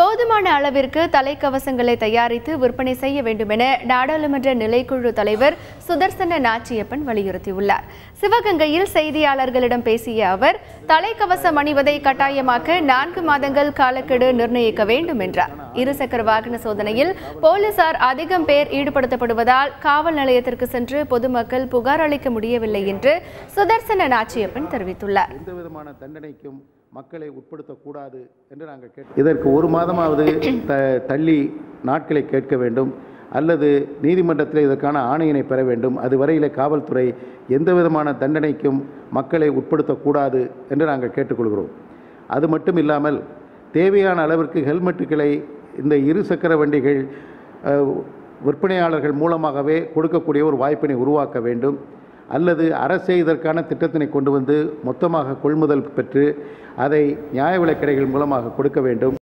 போதுமான அளவிற்கு தலைக்கவசங்களை தயாரித்து விற்பனை செய்ய வேண்டும் என நாடாளுமன்ற நிலைக்குழு தலைவர் சுதர்சன நாச்சியப்பன் வலியுறுத்தியுள்ளார். சிவகங்கையில் செய்தியாளர்களிடம் பேசிய அவர், தலைக்கவசம் அணிவதை கட்டாயமாக்க 4 மாதங்கள் காலக்கெடு நிர்ணயிக்க வேண்டும் என்றார். இருசக்கர வாகன சோதனையில் போலீசார் அதிகம் பேர் ஈடுபடுத்தப்படுவதால் காவல் நிலையத்திற்கு சென்று பொதுமக்கள் புகார் அளிக்க முடியவில்லை என்று சுதர்சன நாச்சியப்பன் தெரிவித்துள்ளார். மக்களை உட்படுத்தக்கூடாது என்று நாங்கள் கேட்டோம். இதற்கு 1 மாதமாவது தள்ளி நாட்களை கேட்க வேண்டும் அல்லது நீதிமன்றத்தில் இதற்கான ஆணையினை பெற வேண்டும். அதுவரையிலே காவல்துறை எந்த விதமான தண்டனைக்கும் மக்களை உட்படுத்தக்கூடாது என்று நாங்கள் கேட்டுக்கொள்கிறோம். அது மட்டும் இல்லாமல் தேவையான அளவிற்கு ஹெல்மெட்டுகளை இந்த இருசக்கர வண்டிகள் விற்பனையாளர்கள் மூலமாகவே கொடுக்கக்கூடிய ஒரு வாய்ப்பினை உருவாக்க வேண்டும். அல்லது அரசே இதற்கான திட்டத்தினை கொண்டு வந்து மொத்தமாக கொள்முதல் பெற்று அதை நியாய விலைக் கடைகள் மூலமாக கொடுக்க வேண்டும்.